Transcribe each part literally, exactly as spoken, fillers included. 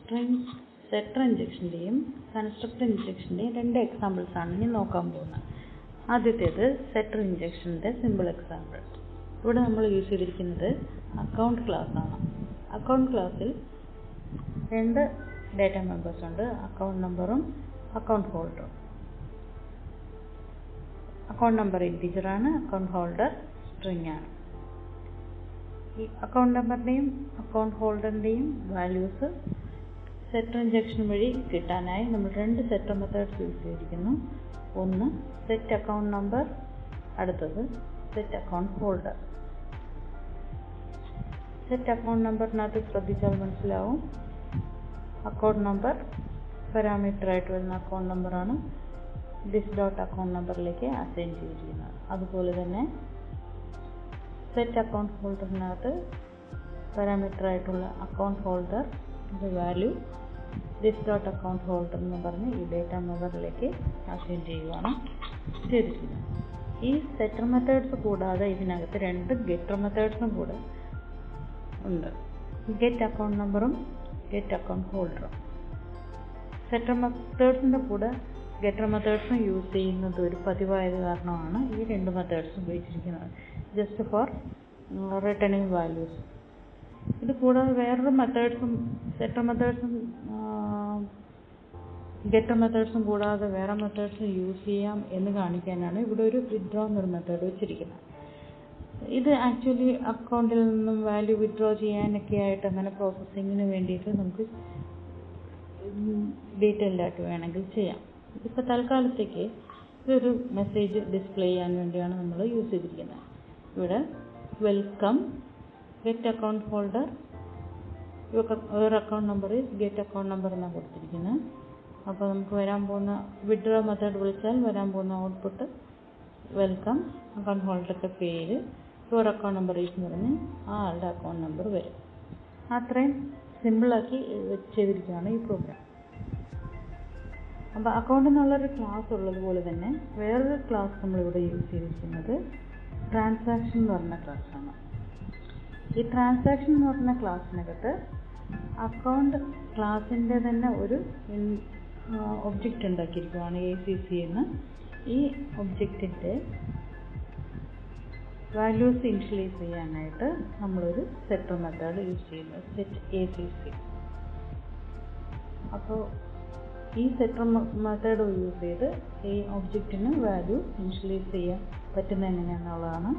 string setter injection constructor injection two examples ആണ് ഇനി നോക്കാൻ പോകുന്നത്. ആദ്യത്തേത് setter injection ന്റെ simple example. ഇവിടെ നമ്മൾ യൂസ് ചെയ്തിരിക്കുന്നത് account class ആണ്. account classൽ രണ്ട് data members ഉണ്ട്, account numberഉം account holderഉം. account number integer ആണ്, account holder string ആണ്. ഈ account numberന്റെയും account holderന്റെയും values setter injection വഴി കിട്ടാനായി നമ്മൾ രണ്ട് setter methods യൂസ് ചെയ്തിരിക്കുന്നു. ഒന്ന് set account number, അടുത്തത് set account holder. set account numberനകത്ത് ശ്രദ്ധിച്ചാൽ മനസ്സിലാവും account number പാരാമീറ്റർ ആയിട്ട് വരുന്ന account number ആണ് this dot account numberലേക്ക് അസൈൻ ചെയ്തിരിക്കുന്നത്. അതുപോലെ തന്നെ set account holderനകത്ത് പാരാമീറ്റർ ആയിട്ടുള്ള account holder the value this dot account holder എന്ന് പറഞ്ഞ് ഈ ഡേറ്റ മെമ്പറിലേക്ക് അസൈൻ ചെയ്യുകയാണ് ചെയ്തിരിക്കുന്നത്. ഈ സെറ്റർ മെത്തേഡ്സ് കൂടാതെ ഇതിനകത്ത് രണ്ട് ഗെറ്റർ മെത്തേഡ്സും കൂടെ ഉണ്ട്, ഗെറ്റ് അക്കൗണ്ട് നമ്പറും ഗെറ്റ് അക്കൗണ്ട് ഹോൾഡറും. സെറ്റർ മെത്തേഡ്സിൻ്റെ കൂടെ ഗെറ്റർ മെത്തേഡ്സും യൂസ് ചെയ്യുന്നത് ഒരു പതിവായത് കാരണമാണ് ഈ രണ്ട് മെത്തേഡ്സും ഉപയോഗിച്ചിരിക്കുന്നത്, ജസ്റ്റ് ഫോർ റിട്ടേണിംഗ് വാല്യൂസ്. ഇത് കൂടാതെ വേറൊരു മെത്തേഡ്സും സെറ്റർ മെത്തേഡ്സും ഗെറ്റർ മെത്തേഡ്സും കൂടാതെ വേറെ മെത്തേഡ്സും യൂസ് ചെയ്യാം എന്ന് കാണിക്കാനാണ് ഇവിടെ ഒരു വിത്ഡ്രോ എന്നൊരു മെത്തേഡ് വെച്ചിരിക്കുന്നത്. ഇത് ആക്ച്വലി അക്കൗണ്ടിൽ നിന്നും വാല്യൂ വിത്ഡ്രോ ചെയ്യാനൊക്കെ ആയിട്ട് അങ്ങനെ പ്രോസസ്സിങ്ങിന് വേണ്ടിയിട്ട് നമുക്ക് ഡീറ്റെയിൽഡ് ആയിട്ട് വേണമെങ്കിൽ ചെയ്യാം. ഇപ്പോൾ തൽക്കാലത്തേക്ക് ഇതൊരു മെസ്സേജ് ഡിസ്പ്ലേ ചെയ്യാൻ വേണ്ടിയാണ് നമ്മൾ യൂസ് ചെയ്തിരിക്കുന്നത്. ഇവിടെ welcome get account holder your account number is get account number എന്നാണ് കൊടുത്തിരിക്കുന്നത്. അപ്പോൾ നമുക്ക് വരാൻ പോകുന്ന വിത്ഡ്രോ മെത്തേഡ് വിളിച്ചാൽ വരാൻ പോകുന്ന ഔട്ട്പുട്ട് വെൽക്കം അക്കൗണ്ട് ഹോൾഡറുടെ പേര് യുവർ അക്കൗണ്ട് നമ്പർ ഈസ് എന്ന് പറഞ്ഞ് ആ ആളുടെ അക്കൗണ്ട് നമ്പർ വരും. അത്രയും സിമ്പിളാക്കി ചെയ്തിരിക്കുകയാണ് ഈ പ്രോഗ്രാം. അപ്പോൾ അക്കൗണ്ട് എന്നുള്ളൊരു ക്ലാസ് ഉള്ളതുപോലെ തന്നെ വേറൊരു ക്ലാസ് നമ്മളിവിടെ യൂസ് ചെയ്തിരിക്കുന്നത് ട്രാൻസാക്ഷൻ എന്ന് പറഞ്ഞ ക്ലാസ്സാണ്. ഈ ട്രാൻസാക്ഷൻ എന്ന് പറഞ്ഞ ക്ലാസ്സിനകത്ത് അക്കൗണ്ട് ക്ലാസ്സിൻ്റെ തന്നെ ഒരു ഒബ്ജക്റ്റ് ഉണ്ടാക്കിയിരിക്കുകയാണ് എ സി സി എന്ന്. ഈ ഒബ്ജക്റ്റിൻ്റെ വാല്യൂസ് ഇനിഷ്യലൈസ് ചെയ്യാനായിട്ട് നമ്മളൊരു സെറ്റർ മെത്തേഡ് യൂസ് ചെയ്യുന്നത് സെറ്റ് എ സി സി. അപ്പോൾ ഈ സെറ്റർ മെത്തേഡ് യൂസ് ചെയ്ത് ഈ ഒബ്ജക്റ്റിന് വാല്യൂ ഇനിഷ്യലൈസ് ചെയ്യാൻ പറ്റുന്നത് എങ്ങനെയാണെന്നുള്ളതാണ്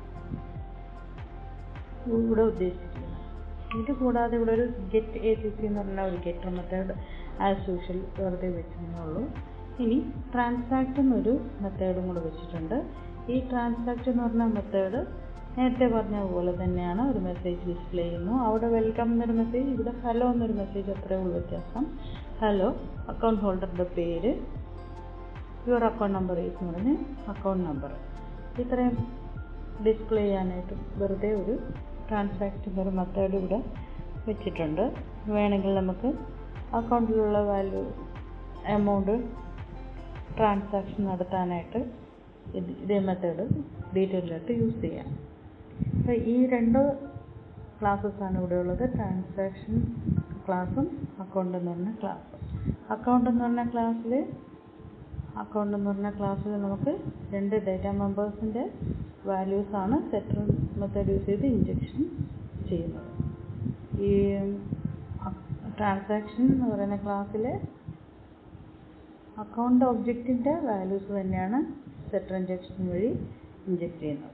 ഇവിടെ ഉദ്ദേശിക്കുന്നത്. ഇത് കൂടാതെ ഇവിടെ ഒരു ഗെറ്റ് എ സി സി എന്ന് പറഞ്ഞ ഒരു ഗെറ്റർ മെത്തേഡ് ആസ് യൂഷ്വൽ വെറുതെ വെച്ചെന്നുള്ളൂ. ഇനി ട്രാൻസാക്ട് എന്നൊരു മെത്തേഡും കൂടെ വെച്ചിട്ടുണ്ട്. ഈ ട്രാൻസാക്ട് എന്ന് പറഞ്ഞ മെത്തേഡ് നേരത്തെ പറഞ്ഞ പോലെ തന്നെയാണ്, ഒരു മെസ്സേജ് ഡിസ്പ്ലേ ചെയ്യുന്നു. അവിടെ വെൽക്കം എന്നൊരു മെസ്സേജ്, ഇവിടെ ഹലോ എന്നൊരു മെസ്സേജ്, അത്രയേ ഉള്ളൂ വ്യത്യാസം. ഹലോ അക്കൗണ്ട് ഹോൾഡറുടെ പേര് യുവർ അക്കൗണ്ട് നമ്പർ ഈസ് എന്ന് പറഞ്ഞ് അക്കൗണ്ട് നമ്പർ, ഇത്രയും ഡിസ്പ്ലേ ചെയ്യാനായിട്ട് വെറുതെ ഒരു ട്രാൻസാക്ട് എന്നൊരു മെത്തേഡ് ഇവിടെ വെച്ചിട്ടുണ്ട്. വേണമെങ്കിൽ നമുക്ക് അക്കൗണ്ടിലുള്ള വാല്യൂ എമൗണ്ട് ട്രാൻസാക്ഷൻ നടത്താനായിട്ട് ഇത് ഇതേ മെത്തേഡ് ഡീറ്റെയിലായിട്ട് യൂസ് ചെയ്യാം. അപ്പോൾ ഈ രണ്ട് ക്ലാസ്സസാണ് ഇവിടെ ഉള്ളത്, ട്രാൻസാക്ഷൻ ക്ലാസ്സും അക്കൗണ്ട് എന്ന് പറഞ്ഞ ക്ലാസ്സും. അക്കൗണ്ട് എന്ന് പറഞ്ഞ ക്ലാസ്സിൽ അക്കൗണ്ട് എന്ന് പറഞ്ഞ ക്ലാസ്സിൽ നമുക്ക് രണ്ട് ഡേറ്റ മെമ്പേഴ്സിൻ്റെ വാല്യൂസാണ് സെറ്റർ മെത്തേഡ് യൂസ് ചെയ്ത് ഇൻജെക്ഷൻ ചെയ്യുന്നത്. ഈ ട്രാൻസാക്ഷൻ എന്ന് പറയുന്ന ക്ലാസ്സിൽ അക്കൗണ്ട് ഒബ്ജക്റ്റിൻ്റെ വാല്യൂസ് തന്നെയാണ് സെറ്റർ ഇൻജെക്ഷൻ വഴി ഇൻജെക്റ്റ് ചെയ്യുന്നത്.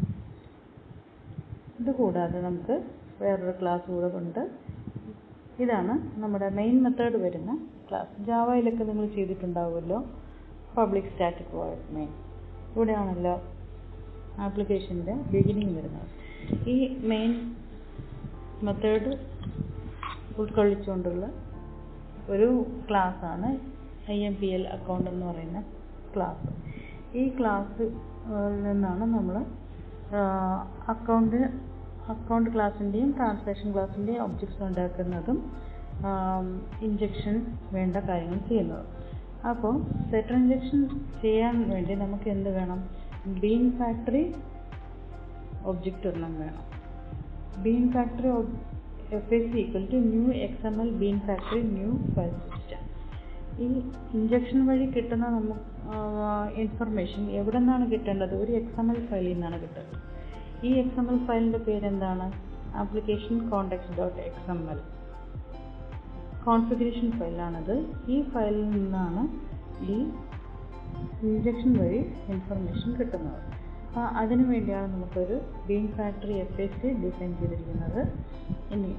ഇതുകൂടാതെ നമുക്ക് വേറൊരു ക്ലാസ് കൂടെ ഉണ്ട്. ഇതാണ് നമ്മുടെ മെയിൻ മെത്തേഡ് വരുന്ന ക്ലാസ്. ജാവയിലൊക്കെ നിങ്ങൾ ചെയ്തിട്ടുണ്ടാവുമല്ലോ, പബ്ലിക് സ്റ്റാറ്റിക് വോയിഡ് മെയിൻ. ഇവിടെയാണല്ലോ ആപ്ലിക്കേഷൻ്റെ ബിഗിനിങ് വരുന്നത്. ഈ മെയിൻ മെത്തേഡ് ഉൾക്കൊള്ളിച്ചുകൊണ്ടുള്ള ഒരു ക്ലാസ്സാണ് I M P L account എന്ന് പറയുന്ന ക്ലാസ്. ഈ ക്ലാസ്സിൽ നിന്നാണ് നമ്മൾ അക്കൗണ്ട് അക്കൗണ്ട് ക്ലാസ്സിൻ്റെയും ട്രാൻസാക്ഷൻ ക്ലാസ്സിൻ്റെയും ഒബ്ജക്ട്സ് ഉണ്ടാക്കുന്നതും ഇൻജെക്ഷൻ വേണ്ട കാര്യങ്ങൾ ചെയ്യുന്നതും. അപ്പോൾ സെറ്റർ ഇൻജെക്ഷൻ ചെയ്യാൻ വേണ്ടി നമുക്ക് എന്ത് വേണം? ബീൻ ഫാക്ടറി ഒബ്ജക്റ്റ് ഒരെണ്ണം വേണം. Bean factory F A C equal to new X M L bean factory new file system. ഈ ഇഞ്ചക്ഷൻ വഴി കിട്ടുന്ന നമുക്ക് ഇൻഫർമേഷൻ എവിടെ നിന്നാണ് കിട്ടേണ്ടത്? ഒരു എക്സ് എം എൽ ഫയലിൽ നിന്നാണ് കിട്ടുന്നത്. ഈ എക്സ് എം എൽ ഫയലിൻ്റെ പേരെന്താണ്? Application context dot X M L configuration ഫയലാണത്. ഈ ഫയലിൽ നിന്നാണ് ഈ ഇഞ്ചക്ഷൻ വഴി ഇൻഫർമേഷൻ കിട്ടുന്നത്. അപ്പോൾ അതിനു വേണ്ടിയാണ് നമുക്കൊരു bean factory F A C design ചെയ്തിരിക്കുന്നത്. ഇനി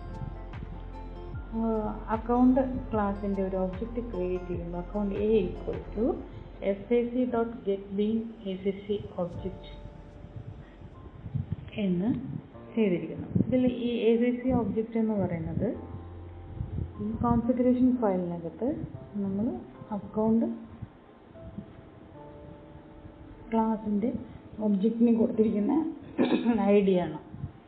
അക്കൗണ്ട് ക്ലാസിൻ്റെ ഒരു ഒബ്ജക്റ്റ് ക്രിയേറ്റ് ചെയ്യുമ്പോൾ account A equal to F A C dot get bean A C C object എന്ന് ചെയ്തിരിക്കുന്നു. ഇതിൽ ഈ എ സി സി ഒബ്ജക്റ്റ് എന്ന് പറയുന്നത് ഈ കോൺഫിഗറേഷൻ ഫയലിനകത്ത് നമ്മൾ അക്കൗണ്ട് ക്ലാസിൻ്റെ ഒബ്ജക്റ്റിന് കൊടുത്തിരിക്കുന്ന ഐ ഡി ആണ്.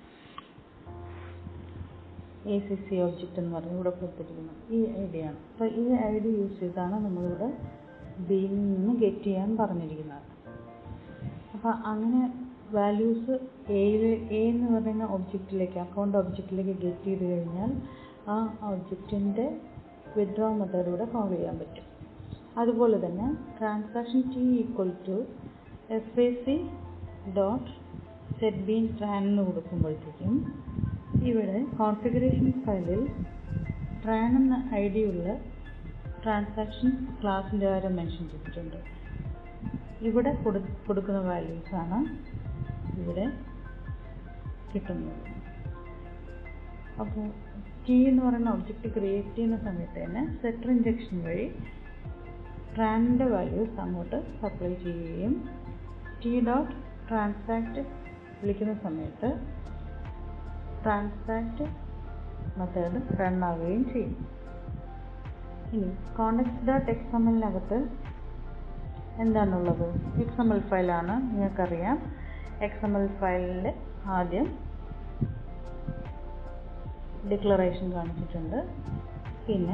എ സി സി ഒബ്ജക്റ്റ് എന്ന് പറഞ്ഞ് ഇവിടെ കൊടുത്തിരിക്കുന്നത് ഈ ഐ ഡി ആണ്. അപ്പോൾ ഈ ഐ ഡി യൂസ് ചെയ്താണ് നമ്മളിവിടെ ബീനിൽ നിന്ന് ഗെറ്റ് ചെയ്യാൻ പറഞ്ഞിരിക്കുന്നത്. അപ്പോൾ അങ്ങനെ വാല്യൂസ് എയിൽ എ എന്ന് പറയുന്ന ഒബ്ജക്റ്റിലേക്ക് അക്കൗണ്ട് ഒബ്ജക്റ്റിലേക്ക് ഗെറ്റ് ചെയ്ത് കഴിഞ്ഞാൽ ആ ഒബ്ജക്റ്റിൻ്റെ വിത്ഡ്രോ മെത്തേഡിലൂടെ കോൾ ചെയ്യാൻ പറ്റും. അതുപോലെ തന്നെ transaction T equal to F A C dot set bean tran എന്ന് കൊടുക്കുമ്പോഴത്തേക്കും ഇവിടെ കോൺഫിഗറേഷൻ ഫയലിൽ ട്രാൻ എന്ന ഐ ഡി ഉള്ള ട്രാൻസാക്ഷൻ ക്ലാസിൻ്റെ കാര്യം മെൻഷൻ ചെയ്തിട്ടുണ്ട്. ഇവിടെ കൊടുക്കുന്ന വാല്യൂസാണ് ഇവിടെ കിട്ടുന്നത്. അപ്പോൾ ടി എന്ന് പറയുന്ന ഒബ്ജക്റ്റ് ക്രിയേറ്റ് ചെയ്യുന്ന സമയത്ത് തന്നെ സെറ്റർ ഇഞ്ചക്ഷൻ വഴി ട്രാനിൻ്റെ വാല്യൂസ് അങ്ങോട്ട് സപ്ലൈ ചെയ്യുകയും ടി ഡോട്ട് ട്രാൻസാക്റ്റ് വിളിക്കുന്ന സമയത്ത് ട്രാൻസാക്റ്റ് മെത്തേഡ് റൺ ആവുകയും ചെയ്യും. ഇനി കോണ്ടെക്സ്റ്റ് ഡോട്ട് എക്സ് എം എല്ലിനകത്ത് എന്താണുള്ളത്? എക്സ് എം എൽ ഫയലാണ്. നിങ്ങൾക്കറിയാം എക്സ് എം എൽ ഫയലിൽ ആദ്യം ഡിക്ലറേഷൻ കാണിച്ചിട്ടുണ്ട്, പിന്നെ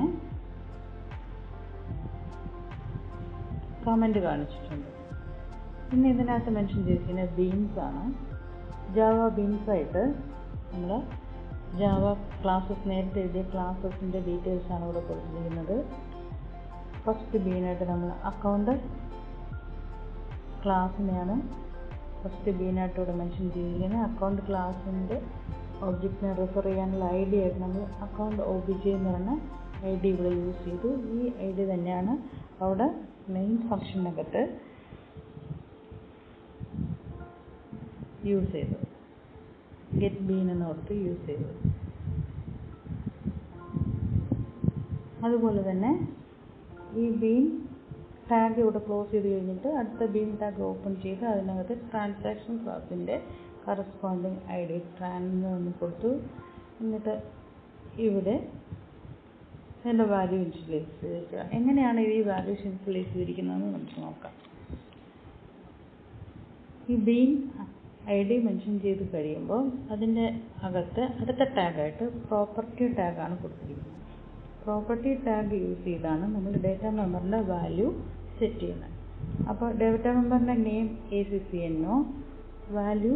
കമൻറ്റ് കാണിച്ചിട്ടുണ്ട്, പിന്നെ ഇതിനകത്ത് മെൻഷൻ ചെയ്തിരിക്കുന്നത് ബീൻസ് ആണ്. ജാവ ബീൻസ് ആയിട്ട് നമ്മൾ ജാവ ക്ലാസ്സസ് നേരത്തെ എഴുതിയ ക്ലാസ്സസിൻ്റെ ഡീറ്റെയിൽസ് ആണ് ഇവിടെ കൊടുത്തിരിക്കുന്നത്. ഫസ്റ്റ് ബീനായിട്ട് നമ്മൾ അക്കൗണ്ട് ക്ലാസ്സിനെയാണ് ഫസ്റ്റ് ബീനായിട്ട് ഇവിടെ മെൻഷൻ ചെയ്തിരിക്കുന്നത്. അക്കൗണ്ട് ക്ലാസ്സിൻ്റെ ഒബ്ജക്റ്റിനെ റെഫർ ചെയ്യാനുള്ള ഐ ഡി ആയിട്ട് നമ്മൾ അക്കൗണ്ട് ഒ ബി ജെ എന്ന് പറഞ്ഞ ഐ ഡി ഇവിടെ യൂസ് ചെയ്തു. ഈ ഐ ഡി തന്നെയാണ് അവിടെ മെയിൻ ഫംഗ്ഷനകത്ത് യൂസ് ചെയ്തത്. ഗെറ്റ് ബീൻ എന്നോർത്ത് യൂസ് ചെയ്തത്. അതുപോലെ തന്നെ ഈ ബീൻ ടാഗ് ഇവിടെ ക്ലോസ് ചെയ്ത് കഴിഞ്ഞിട്ട് അടുത്ത ബീൻ ടാഗ് ഓപ്പൺ ചെയ്ത് അതിനകത്ത് ട്രാൻസാക്ഷൻ ക്ലാസിൻ്റെ കറസ്പോണ്ടിങ് ഐ ഡി ട്രാൻ എന്ന് കൊടുത്തു. എന്നിട്ട് ഇവിടെ അതിൻ്റെ വാല്യൂ ഇനിഷ്യലൈസ് ചെയ്തിരിക്കുക. എങ്ങനെയാണ് ഈ വാല്യൂസ് ഇനിഷ്യലൈസ് ചെയ്തിരിക്കുന്നതെന്ന് നമുക്ക് നോക്കാം. ഈ ബീൻ ഐ ഡി മെൻഷൻ ചെയ്ത് കഴിയുമ്പോൾ അതിൻ്റെ അകത്ത് അടുത്ത ടാഗായിട്ട് പ്രോപ്പർട്ടി ടാഗാണ് കൊടുത്തിരിക്കുന്നത്. പ്രോപ്പർട്ടി ടാഗ് യൂസ് ചെയ്താണ് നമ്മൾ ഡേറ്റ മെമ്പറിൻ്റെ വാല്യൂ സെറ്റ് ചെയ്യുന്നത്. അപ്പോൾ ഡേറ്റ മെമ്പറിൻ്റെ നെയിം എ സി സി എന്നോ value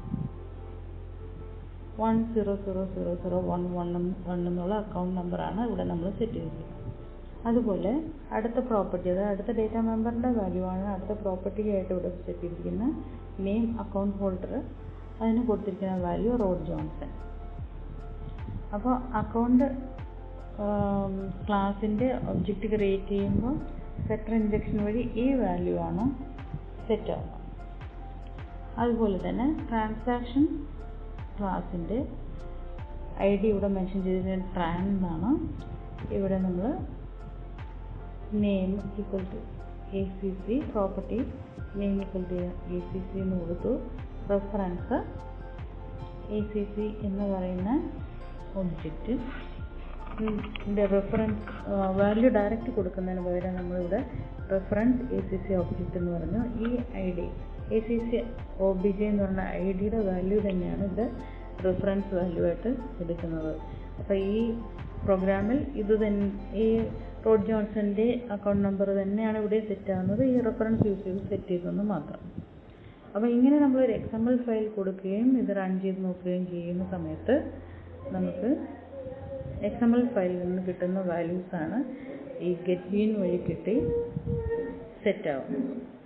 one zero zero zero zero one one one എന്നുള്ള അക്കൗണ്ട് നമ്പറാണ് ഇവിടെ നമ്മൾ സെറ്റ് ചെയ്തിരിക്കുന്നത്. അതുപോലെ അടുത്ത പ്രോപ്പർട്ടി, അതായത് അടുത്ത ഡേറ്റ മെമ്പറിൻ്റെ വാല്യൂ ആണ് അടുത്ത പ്രോപ്പർട്ടിയായിട്ട് ഇവിടെ സെറ്റ് ചെയ്തിരിക്കുന്ന നെയിം അക്കൗണ്ട് ഹോൾഡർ, അതിന് കൊടുത്തിരിക്കുന്ന വാല്യൂ റോഡ് ജോൺസൺ. അപ്പോൾ അക്കൗണ്ട് ക്ലാസിൻ്റെ ഒബ്ജക്റ്റ് ക്രിയേറ്റ് ചെയ്യുമ്പോൾ സെറ്റർ ഇൻജക്ഷൻ വഴി ഈ വാല്യൂ ആണ് സെറ്റ് ആവുന്നത്. അതുപോലെ തന്നെ ട്രാൻസാക്ഷൻ ക്ലാസിൻ്റെ ഐ ഡി ഇവിടെ മെൻഷൻ ചെയ്തിരിക്കുന്നത് ട്രാൻ എന്നാണ്. ഇവിടെ നമ്മൾ name equal to A C C property name equal to A C C എന്ന് കൊടുത്തു. റെഫറൻസ് എ സി സി എന്ന് പറയുന്ന ഒബ്ജക്റ്റ് ഇതിൻ്റെ റെഫറൻസ് വാല്യൂ ഡയറക്റ്റ് കൊടുക്കുന്നതിന് പകരം നമ്മളിവിടെ reference A C C object എന്ന് പറഞ്ഞു. ഈ I D A C C O B J എന്ന് പറഞ്ഞ ഐ ഡിയുടെ വാല്യൂ തന്നെയാണ് ഇത് റെഫറൻസ് വാല്യൂ ആയിട്ട് എടുക്കുന്നത്. അപ്പോൾ ഈ പ്രോഗ്രാമിൽ ഇത് തന്നെ ഈ റോഡ് ജോൺസൻ്റെ അക്കൗണ്ട് നമ്പർ തന്നെയാണ് ഇവിടെ സെറ്റ് ആകുന്നത്. ഈ റെഫറൻസ് യൂസ് ചെയ്ത് സെറ്റ് ചെയ്തെന്ന് മാത്രം. അപ്പോൾ ഇങ്ങനെ നമ്മളൊരു എക്സ് എം എൽ ഫയൽ കൊടുക്കുകയും ഇത് റൺ ചെയ്ത് നോക്കുകയും ചെയ്യുന്ന സമയത്ത് നമുക്ക് എക്സ് എം എൽ ഫയലിൽ നിന്ന് കിട്ടുന്ന വാല്യൂസാണ് ഈ ഗെറ്റ് ബീൻ വഴി കിട്ടി സെറ്റ് ആവും.